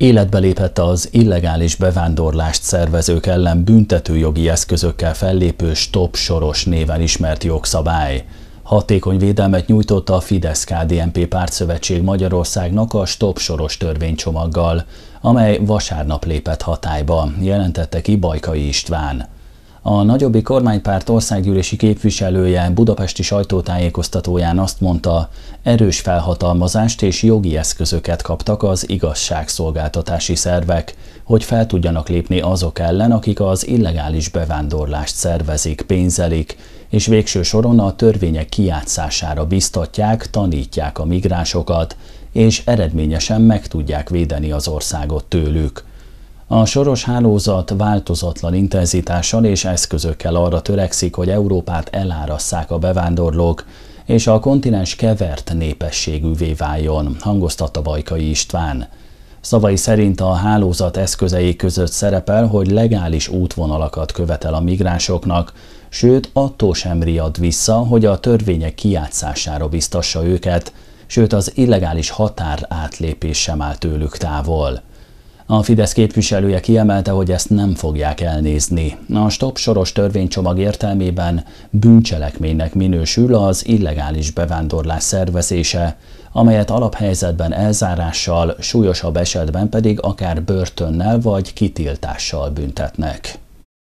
Életbe lépett az illegális bevándorlást szervezők ellen büntetőjogi eszközökkel fellépő Stop Soros néven ismert jogszabály. Hatékony védelmet nyújtott a Fidesz-KDNP pártszövetség Magyarországnak a Stop Soros törvénycsomaggal, amely vasárnap lépett hatályba, jelentette ki Bajkai István. A nagyobbik kormánypárt országgyűlési képviselője budapesti sajtótájékoztatóján azt mondta, erős felhatalmazást és jogi eszközöket kaptak az igazságszolgáltatási szervek, hogy fel tudjanak lépni azok ellen, akik az illegális bevándorlást szervezik, pénzelik, és végső soron a törvények kijátszására biztatják, tanítják a migránsokat, és eredményesen meg tudják védeni az országot tőlük. A Soros hálózat változatlan intenzitással és eszközökkel arra törekszik, hogy Európát elárasszák a bevándorlók, és a kontinens kevert népességűvé váljon, hangoztatta Bajkai István. Szavai szerint a hálózat eszközei között szerepel, hogy legális útvonalakat követel a migránsoknak, sőt attól sem riad vissza, hogy a törvények kijátszására biztassa őket, sőt az illegális határ átlépés sem áll tőlük távol. A Fidesz képviselője kiemelte, hogy ezt nem fogják elnézni. A Stop Soros törvénycsomag értelmében bűncselekménynek minősül az illegális bevándorlás szervezése, amelyet alaphelyzetben elzárással, súlyosabb esetben pedig akár börtönnel vagy kitiltással büntetnek.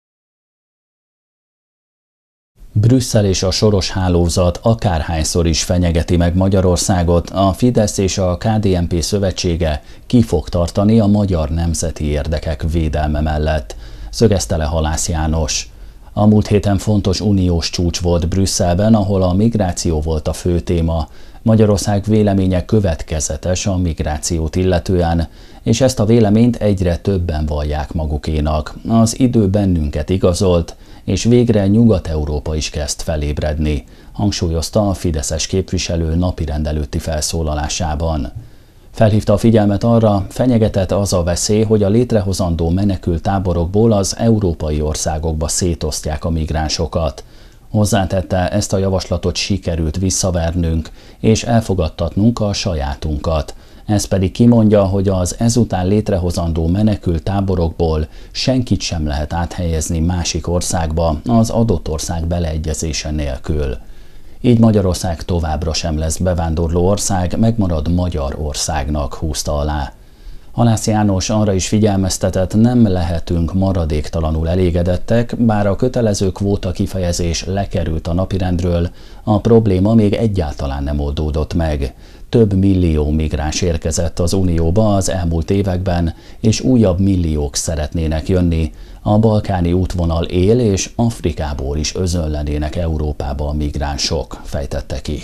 Brüsszel és a Soros hálózat akárhányszor is fenyegeti meg Magyarországot, a Fidesz és a KDNP szövetsége ki fog tartani a magyar nemzeti érdekek védelme mellett, szögezte le Halász János. A múlt héten fontos uniós csúcs volt Brüsszelben, ahol a migráció volt a fő téma. Magyarország véleménye következetes a migrációt illetően, és ezt a véleményt egyre többen vallják magukénak. Az idő bennünket igazolt, és végre Nyugat-Európa is kezd felébredni, hangsúlyozta a fideszes képviselő napirend előtti felszólalásában. Felhívta a figyelmet arra, fenyegetett az a veszély, hogy a létrehozandó menekülttáborokból az európai országokba szétosztják a migránsokat. Hozzátette, ezt a javaslatot sikerült visszavernünk, és elfogadtatnunk a sajátunkat. Ez pedig kimondja, hogy az ezután létrehozandó menekülttáborokból senkit sem lehet áthelyezni másik országba az adott ország beleegyezése nélkül. Így Magyarország továbbra sem lesz bevándorló ország, megmarad magyar országnak, húzta alá. Halász János arra is figyelmeztetett, nem lehetünk maradéktalanul elégedettek, bár a kötelező kvóta kifejezés lekerült a napirendről, a probléma még egyáltalán nem oldódott meg. Több millió migráns érkezett az Unióba az elmúlt években, és újabb milliók szeretnének jönni. A balkáni útvonal él, és Afrikából is özönlenének Európába a migránsok, fejtette ki.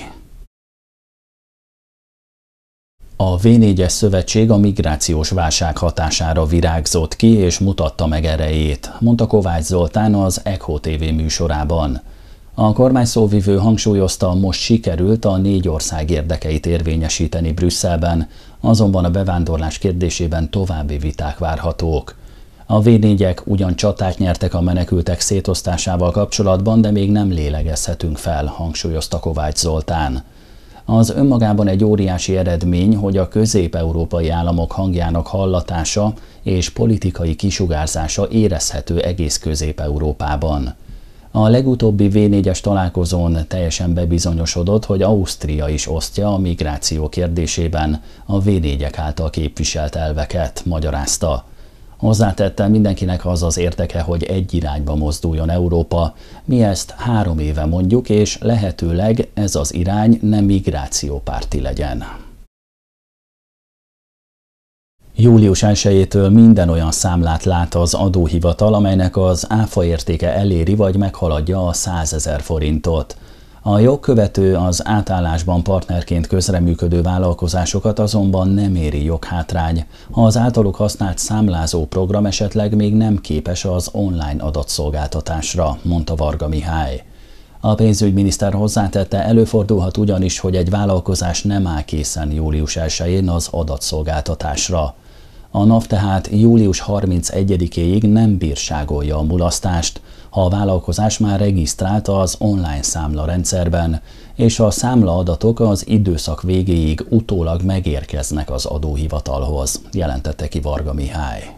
A V4-es szövetség a migrációs válság hatására virágzott ki és mutatta meg erejét, mondta Kovács Zoltán az ECHO TV műsorában. A kormányszóvivő hangsúlyozta, most sikerült a 4 ország érdekeit érvényesíteni Brüsszelben, azonban a bevándorlás kérdésében további viták várhatók. A V4-ek ugyan csatát nyertek a menekültek szétosztásával kapcsolatban, de még nem lélegezhetünk fel, hangsúlyozta Kovács Zoltán. Az önmagában egy óriási eredmény, hogy a közép-európai államok hangjának hallatása és politikai kisugárzása érezhető egész Közép-Európában. A legutóbbi V4-es találkozón teljesen bebizonyosodott, hogy Ausztria is osztja a migráció kérdésében a V4-ek által képviselt elveket, magyarázta. Hozzátette, mindenkinek az az érdeke, hogy egy irányba mozduljon Európa. Mi ezt 3 éve mondjuk, és lehetőleg ez az irány nem migrációpárti legyen. Július 1-től minden olyan számlát lát az adóhivatal, amelynek az áfa értéke eléri vagy meghaladja a 100 000 forintot. A jogkövető az átállásban partnerként közreműködő vállalkozásokat azonban nem éri joghátrány, ha az általuk használt számlázó program esetleg még nem képes az online adatszolgáltatásra, mondta Varga Mihály. A pénzügyminiszter hozzátette, előfordulhat ugyanis, hogy egy vállalkozás nem áll készen július 1-én az adatszolgáltatásra. A NAV tehát július 31-éig nem bírságolja a mulasztást, ha a vállalkozás már regisztrálta az online számlarendszerben, és a számlaadatok az időszak végéig utólag megérkeznek az adóhivatalhoz, jelentette ki Varga Mihály.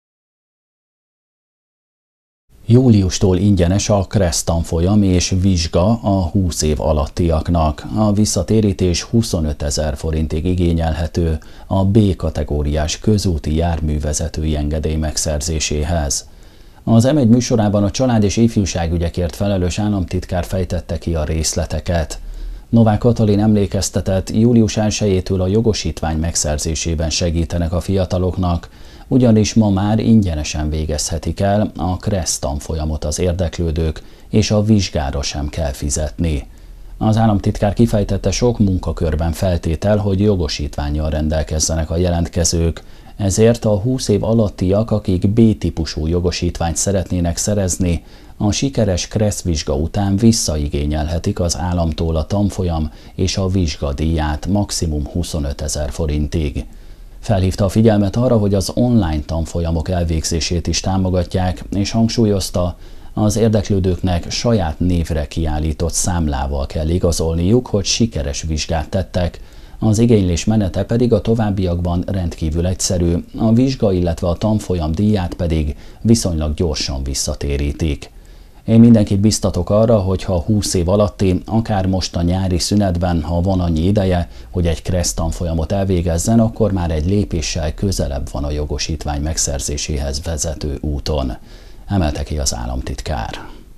Júliustól ingyenes a KRESZ tanfolyam és vizsga a 20 év alattiaknak. A visszatérítés 25 000 forintig igényelhető a B kategóriás közúti járművezetői engedély megszerzéséhez. Az M1 műsorában a család- és ifjúságügyekért felelős államtitkár fejtette ki a részleteket. Novák Katalin emlékeztetett, július 1-től a jogosítvány megszerzésében segítenek a fiataloknak, ugyanis ma már ingyenesen végezhetik el a KRESZ tanfolyamot az érdeklődők, és a vizsgára sem kell fizetni. Az államtitkár kifejtette, sok munkakörben feltétel, hogy jogosítvánnyal rendelkezzenek a jelentkezők, ezért a 20 év alattiak, akik B-típusú jogosítványt szeretnének szerezni, a sikeres KRESZ vizsga után visszaigényelhetik az államtól a tanfolyam és a vizsgadíját maximum 25 000 forintig. Felhívta a figyelmet arra, hogy az online tanfolyamok elvégzését is támogatják, és hangsúlyozta, az érdeklődőknek saját névre kiállított számlával kell igazolniuk, hogy sikeres vizsgát tettek, az igénylés menete pedig a továbbiakban rendkívül egyszerű, a vizsga, illetve a tanfolyam díját pedig viszonylag gyorsan visszatérítik. Én mindenkit biztatok arra, hogy ha 20 év alatti, akár most a nyári szünetben, ha van annyi ideje, hogy egy KRESZ tanfolyamot elvégezzen, akkor már egy lépéssel közelebb van a jogosítvány megszerzéséhez vezető úton, emelte ki az államtitkár.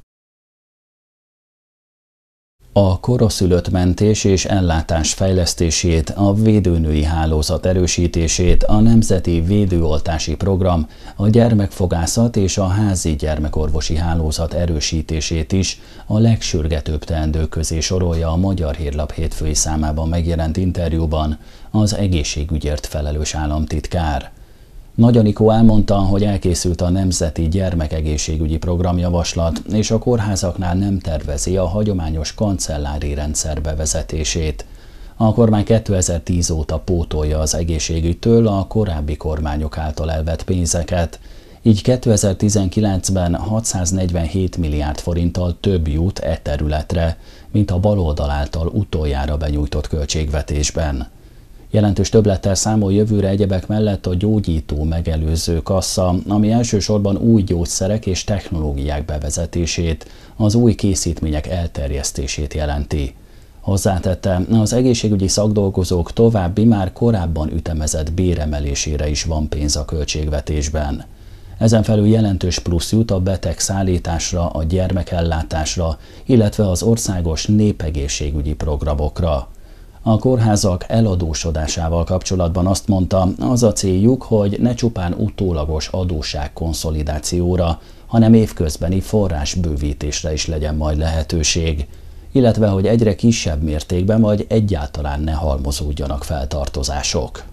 A koraszülött mentés és ellátás fejlesztését, a védőnői hálózat erősítését, a Nemzeti Védőoltási Program, a gyermekfogászat és a házi gyermekorvosi hálózat erősítését is a legsürgetőbb teendők közé sorolja a Magyar Hírlap hétfői számában megjelent interjúban az egészségügyért felelős államtitkár. Nagy Anikó elmondta, hogy elkészült a Nemzeti Gyermekegészségügyi Programjavaslat, és a kórházaknál nem tervezi a hagyományos kancellári rendszer bevezetését. A kormány 2010 óta pótolja az egészségügytől a korábbi kormányok által elvett pénzeket, így 2019-ben 647 milliárd forinttal több jut e területre, mint a baloldal által utoljára benyújtott költségvetésben. Jelentős többlettel számol jövőre egyebek mellett a gyógyító megelőző kassa, ami elsősorban új gyógyszerek és technológiák bevezetését, az új készítmények elterjesztését jelenti. Hozzátette, az egészségügyi szakdolgozók további, már korábban ütemezett béremelésére is van pénz a költségvetésben. Ezen felül jelentős plusz jut a betegszállításra, a gyermekellátásra, illetve az országos népegészségügyi programokra. A kórházak eladósodásával kapcsolatban azt mondta, az a céljuk, hogy ne csupán utólagos adósságkonszolidációra, hanem évközbeni forrásbővítésre is legyen majd lehetőség, illetve hogy egyre kisebb mértékben vagy egyáltalán ne halmozódjanak feltartozások.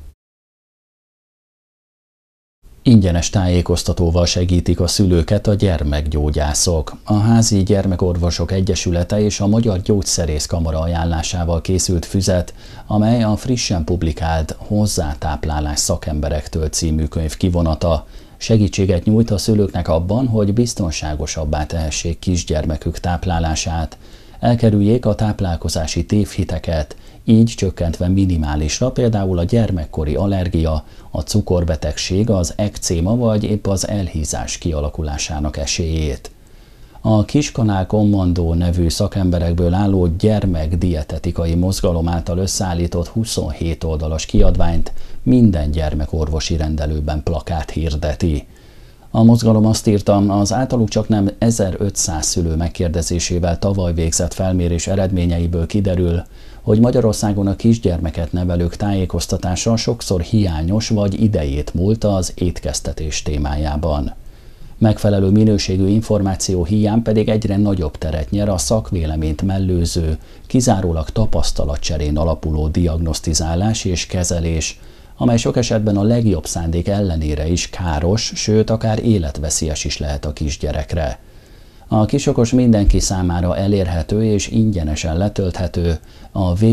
Ingyenes tájékoztatóval segítik a szülőket a gyermekgyógyászok. A Házi Gyermekorvosok Egyesülete és a Magyar Gyógyszerész Kamara ajánlásával készült füzet, amely a frissen publikált Hozzátáplálás szakemberektől című könyv kivonata, segítséget nyújt a szülőknek abban, hogy biztonságosabbá tehessék kisgyermekük táplálását, elkerüljék a táplálkozási tévhiteket, így csökkentve minimálisra például a gyermekkori allergia, a cukorbetegség, az ekcéma vagy épp az elhízás kialakulásának esélyét. A Kiskanál Kommandó nevű szakemberekből álló gyermekdietetikai mozgalom által összeállított 27 oldalas kiadványt minden gyermekorvosi rendelőben plakát hirdeti. A mozgalom azt írta, az általuk csaknem 1500 szülő megkérdezésével tavaly végzett felmérés eredményeiből kiderül, hogy Magyarországon a kisgyermeket nevelők tájékoztatása sokszor hiányos vagy idejét múlt az étkeztetés témájában. Megfelelő minőségű információ hiány pedig egyre nagyobb teret nyer a szakvéleményt mellőző, kizárólag tapasztalatcserén alapuló diagnosztizálás és kezelés, amely sok esetben a legjobb szándék ellenére is káros, sőt akár életveszélyes is lehet a kisgyerekre. A kisokos mindenki számára elérhető és ingyenesen letölthető a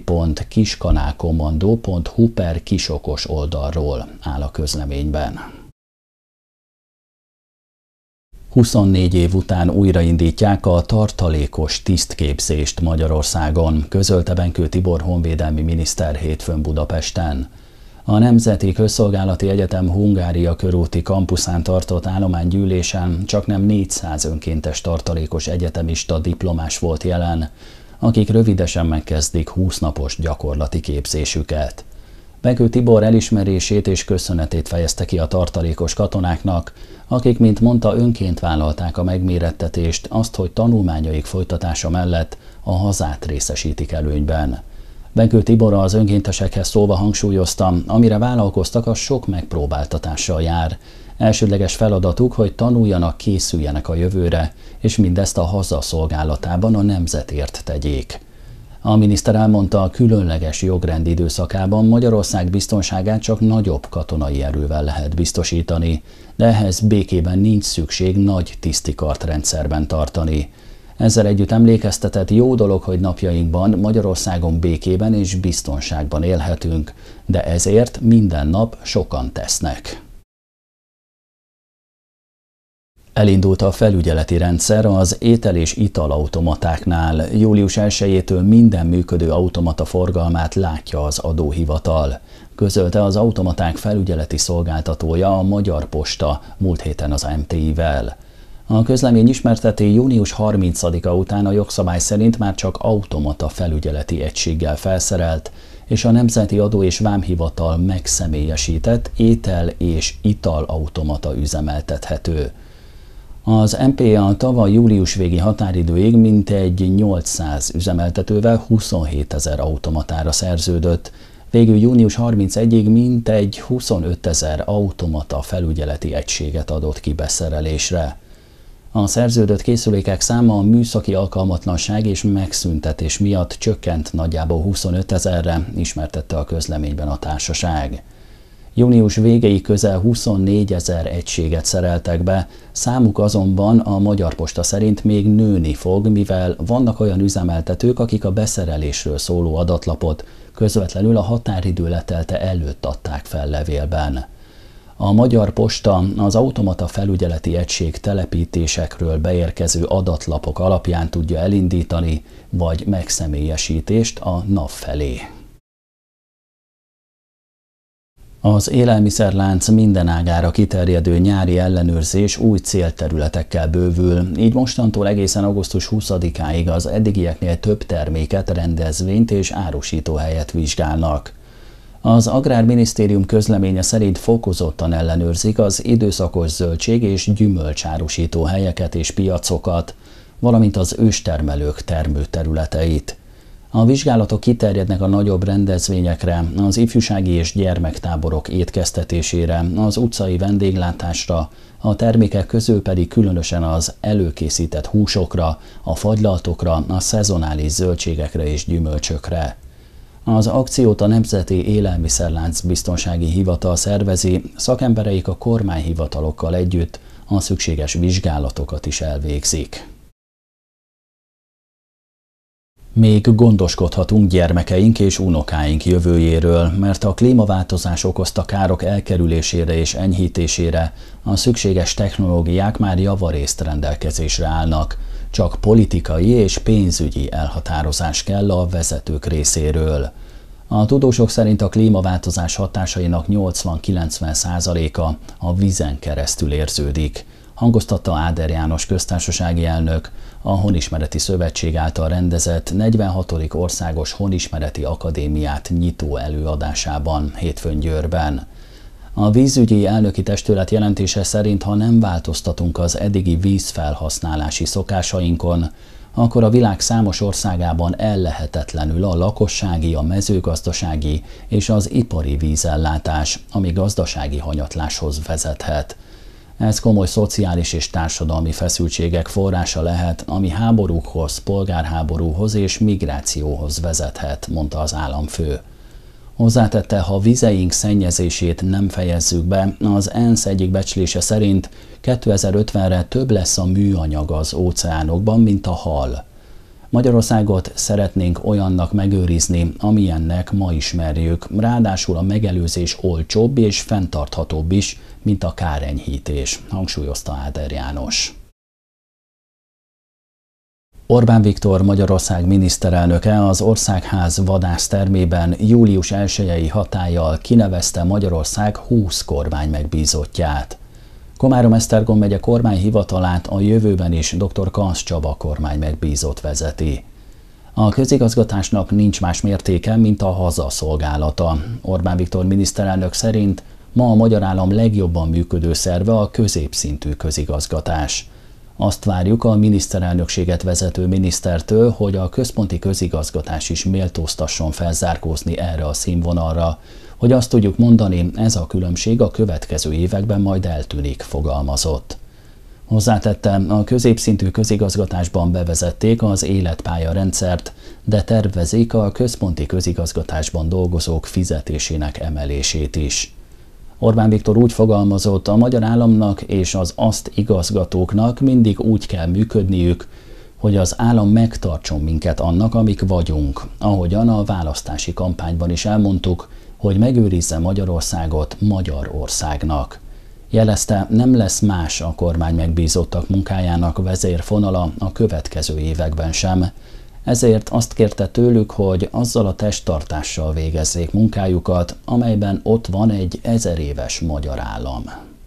www.kiskanálkommandó.hu/kisokos oldalról, áll a közleményben. 24 év után újraindítják a tartalékos tisztképzést Magyarországon, közölte Benkő Tibor honvédelmi miniszter hétfőn Budapesten. A Nemzeti Közszolgálati Egyetem Hungária körúti kampuszán tartott állománygyűlésen csaknem 400 önkéntes tartalékos egyetemista diplomás volt jelen, akik rövidesen megkezdik 20 napos gyakorlati képzésüket. Benkő Tibor elismerését és köszönetét fejezte ki a tartalékos katonáknak, akik, mint mondta, önként vállalták a megmérettetést, azt, hogy tanulmányaik folytatása mellett a hazát részesítik előnyben. Benkő Tibor az önkéntesekhez szólva hangsúlyozta, amire vállalkoztak, az sok megpróbáltatással jár. Elsődleges feladatuk, hogy tanuljanak, készüljenek a jövőre, és mindezt a haza szolgálatában a nemzetért tegyék. A miniszter elmondta, a különleges jogrend időszakában Magyarország biztonságát csak nagyobb katonai erővel lehet biztosítani, de ehhez békében nincs szükség nagy tisztikartrendszerben tartani. Ezzel együtt emlékeztetett, jó dolog, hogy napjainkban Magyarországon békében és biztonságban élhetünk, de ezért minden nap sokan tesznek. Elindult a felügyeleti rendszer az étel- és italautomatáknál. Július 1-től minden működő automata forgalmát látja az adóhivatal, közölte az automaták felügyeleti szolgáltatója, a Magyar Posta múlt héten az MTI-vel. A közlemény ismerteti, június 30-a után a jogszabály szerint már csak automata felügyeleti egységgel felszerelt és a Nemzeti Adó- és Vámhivatal megszemélyesített étel- és italautomata üzemeltethető. Az MPA tavaly július végi határidőig mintegy 800 üzemeltetővel 27 000 automatára szerződött, végül június 31-ig mintegy 25 000 automata felügyeleti egységet adott ki beszerelésre. A szerződött készülékek száma a műszaki alkalmatlanság és megszüntetés miatt csökkent nagyjából 25 000-re, ismertette a közleményben a társaság. Június végéig közel 24 000 egységet szereltek be, számuk azonban a Magyar Posta szerint még nőni fog, mivel vannak olyan üzemeltetők, akik a beszerelésről szóló adatlapot közvetlenül a határidő letelte előtt adták fel levélben. A Magyar Posta az automata felügyeleti egység telepítésekről beérkező adatlapok alapján tudja elindítani vagy megszemélyesítést a NAV felé. Az élelmiszerlánc minden ágára kiterjedő nyári ellenőrzés új célterületekkel bővül, így mostantól egészen augusztus 20-áig az eddigieknél több terméket, rendezvényt és árusítóhelyet vizsgálnak. Az Agrárminisztérium közleménye szerint fokozottan ellenőrzik az időszakos zöldség- és gyümölcsárusító helyeket és piacokat, valamint az őstermelők termőterületeit. A vizsgálatok kiterjednek a nagyobb rendezvényekre, az ifjúsági és gyermektáborok étkeztetésére, az utcai vendéglátásra, a termékek közül pedig különösen az előkészített húsokra, a fagylaltokra, a szezonális zöldségekre és gyümölcsökre. Az akciót a Nemzeti Élelmiszerlánc Biztonsági Hivatal szervezi, szakembereik a kormányhivatalokkal együtt a szükséges vizsgálatokat is elvégzik. Még gondoskodhatunk gyermekeink és unokáink jövőjéről, mert a klímaváltozás okozta károk elkerülésére és enyhítésére a szükséges technológiák már javarészt rendelkezésre állnak, csak politikai és pénzügyi elhatározás kell a vezetők részéről. A tudósok szerint a klímaváltozás hatásainak 80-90%-a a vízen keresztül érződik, hangoztatta Áder János köztársasági elnök a Honismereti Szövetség által rendezett 46. Országos Honismereti Akadémiát nyitó előadásában hétfőn Győrben. A vízügyi elnöki testület jelentése szerint, ha nem változtatunk az eddigi vízfelhasználási szokásainkon, akkor a világ számos országában ellehetetlenül a lakossági, a mezőgazdasági és az ipari vízellátás, ami gazdasági hanyatláshoz vezethet. Ez komoly szociális és társadalmi feszültségek forrása lehet, ami háborúkhoz, polgárháborúhoz és migrációhoz vezethet, mondta az államfő. Hozzátette, ha vizeink szennyezését nem fejezzük be, az ENSZ egyik becslése szerint 2050-re több lesz a műanyag az óceánokban, mint a hal. Magyarországot szeretnénk olyannak megőrizni, amilyennek ma ismerjük, ráadásul a megelőzés olcsóbb és fenntarthatóbb is, mint a kárenyhítés, hangsúlyozta Áder János. Orbán Viktor Magyarország miniszterelnöke az Országház vadásztermében július 1-i hatállyal kinevezte Magyarország 20 kormánymegbízottját. Komárom-Esztergom megye kormányhivatalát a jövőben is dr. Kansz Csaba kormánymegbízott vezeti. A közigazgatásnak nincs más mértéke, mint a hazaszolgálata. Orbán Viktor miniszterelnök szerint ma a magyar állam legjobban működő szerve a középszintű közigazgatás. Azt várjuk a miniszterelnökséget vezető minisztertől, hogy a központi közigazgatás is méltóztasson felzárkózni erre a színvonalra, hogy azt tudjuk mondani, ez a különbség a következő években majd eltűnik, fogalmazott. Hozzátette, a középszintű közigazgatásban bevezették az életpálya rendszert, de tervezik a központi közigazgatásban dolgozók fizetésének emelését is. Orbán Viktor úgy fogalmazott, a magyar államnak és az azt igazgatóknak mindig úgy kell működniük, hogy az állam megtartson minket annak, amik vagyunk, ahogyan a választási kampányban is elmondtuk, hogy megőrizze Magyarországot Magyarországnak. Jelezte, nem lesz más a kormány megbízottak munkájának vezérfonala a következő években sem, ezért azt kérte tőlük, hogy azzal a testtartással végezzék munkájukat, amelyben ott van egy 1000 éves magyar állam.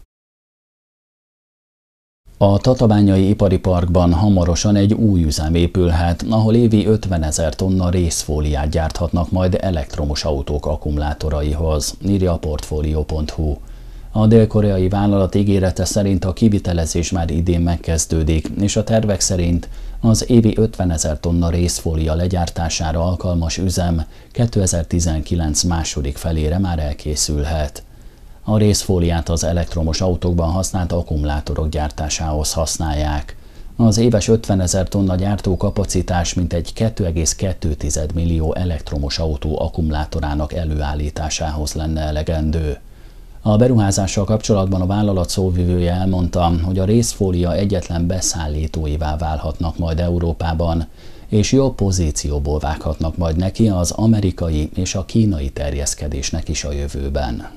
A Tatabányai Ipari Parkban hamarosan egy új üzem épülhet, ahol évi 50 000 tonna részfóliát gyárthatnak majd elektromos autók akkumulátoraihoz, írja a Portfolio.hu. A dél-koreai vállalat ígérete szerint a kivitelezés már idén megkezdődik, és a tervek szerint az évi 50 000 tonna részfólia legyártására alkalmas üzem 2019 második felére már elkészülhet. A részfóliát az elektromos autókban használt akkumulátorok gyártásához használják. Az éves 50 000 tonna gyártókapacitás mintegy 2,2 millió elektromos autó akkumulátorának előállításához lenne elegendő. A beruházással kapcsolatban a vállalat szóvivője elmondta, hogy a részfólia egyetlen beszállítóivá válhatnak majd Európában, és jobb pozícióból vághatnak majd neki az amerikai és a kínai terjeszkedésnek is a jövőben.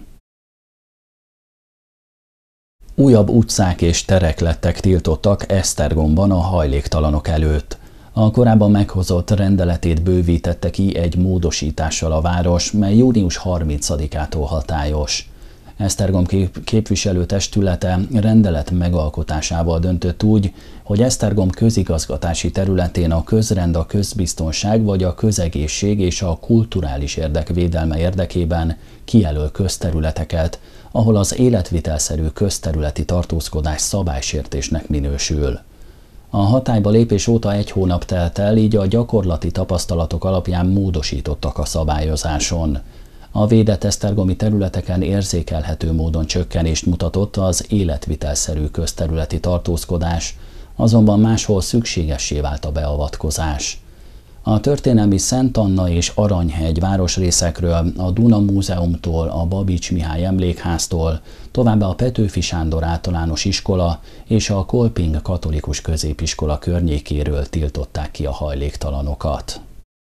Újabb utcák és terek lettek tiltottak Esztergomban a hajléktalanok előtt. A korábban meghozott rendeletét bővítette ki egy módosítással a város, mely június 30-ától hatályos. Esztergom képviselőtestülete rendelet megalkotásával döntött úgy, hogy Esztergom közigazgatási területén a közrend, a közbiztonság vagy a közegészség és a kulturális érdek védelme érdekében kijelöl közterületeket, ahol az életvitelszerű közterületi tartózkodás szabálysértésnek minősül. A hatályba lépés óta 1 hónap telt el, így a gyakorlati tapasztalatok alapján módosítottak a szabályozáson. A védett esztergomi területeken érzékelhető módon csökkenést mutatott az életvitelszerű közterületi tartózkodás, azonban máshol szükségessé vált a beavatkozás. A történelmi Szent Anna és Aranyhegy városrészekről, a Duna Múzeumtól, a Babics Mihály Emlékháztól, továbbá a Petőfi Sándor általános iskola és a Kolping katolikus középiskola környékéről tiltották ki a hajléktalanokat.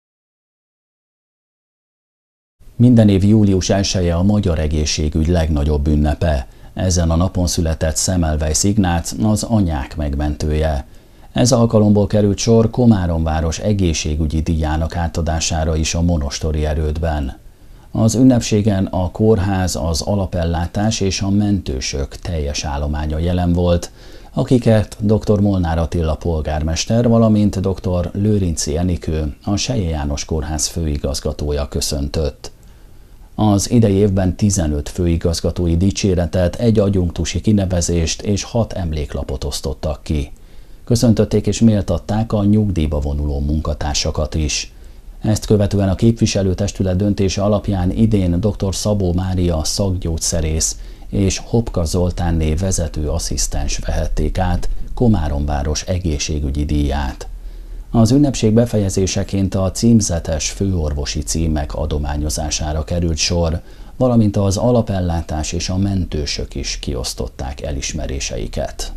Minden év július 1-e a magyar egészségügy legnagyobb ünnepe. Ezen a napon született Semmelweis Ignác, az anyák megmentője. Ez alkalomból került sor Komáromváros egészségügyi díjának átadására is a monostori erődben. Az ünnepségen a kórház, az alapellátás és a mentősök teljes állománya jelen volt, akiket dr. Molnár Attila polgármester, valamint dr. Lőrinczi Enikő, a Selye János Kórház főigazgatója köszöntött. Az idei évben 15 főigazgatói dicséretet, 1 adjunktusi kinevezést és 6 emléklapot osztottak ki. Köszöntötték és méltatták a nyugdíjba vonuló munkatársakat is. Ezt követően a képviselőtestület döntése alapján idén dr. Szabó Mária szakgyógyszerész és Hopka Zoltánné vezető asszisztens vehették át Komáromváros egészségügyi díját. Az ünnepség befejezéseként a címzetes főorvosi címek adományozására került sor, valamint az alapellátás és a mentősök is kiosztották elismeréseiket.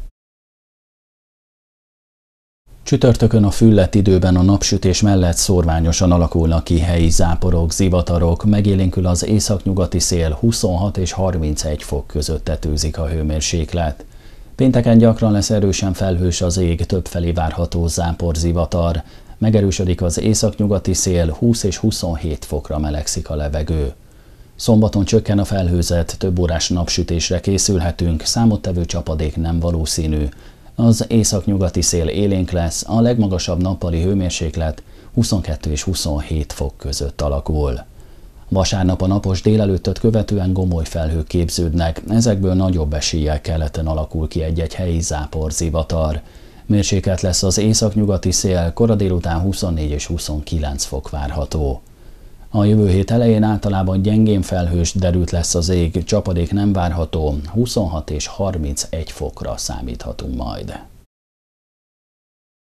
Csütörtökön a füllett időben a napsütés mellett szórványosan alakulnak ki helyi záporok, zivatarok, megélénkül az északnyugati szél, 26 és 31 fok között tetőzik a hőmérséklet. Pénteken gyakran lesz erősen felhős az ég, többfelé várható zápor-zivatar, megerősödik az északnyugati szél, 20 és 27 fokra melegszik a levegő. Szombaton csökken a felhőzet, több órás napsütésre készülhetünk, számottevő csapadék nem valószínű. Az északnyugati szél élénk lesz, a legmagasabb nappali hőmérséklet 22 és 27 fok között alakul. Vasárnap a napos délelőttöt követően gomoly felhők képződnek, ezekből nagyobb eséllyel keleten alakul ki egy-egy helyi zápor-zivatar. Mérsékelt lesz az északnyugati szél, kora délután 24 és 29 fok várható. A jövő hét elején általában gyengén felhős, derült lesz az ég, csapadék nem várható, 26 és 31 fokra számíthatunk majd.